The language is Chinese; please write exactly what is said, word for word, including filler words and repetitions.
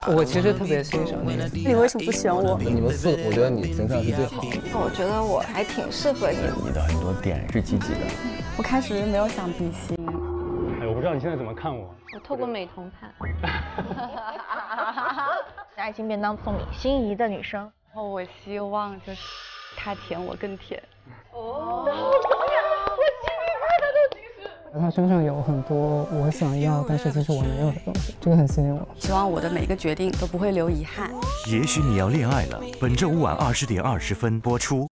我其实特别欣赏你， 你为什么不选我？ 你们四个，我觉得你形象是最好的。 我觉得我还挺适合你的。 你的很多点是积极的。 我开始没有想比心。 哎，我不知道你现在怎么看我。 我透过美瞳看。 爱心便当送你心仪的女生。 然后我希望就是他舔我更舔。 哦，好重要！我鸡皮疙瘩都其实。 他身上有很多我想要，但是其实我没有的东西，这个很吸引我。 希望我的每个决定都不会留遗憾。 也许你要恋爱了，本周五晚二十点二十分播出。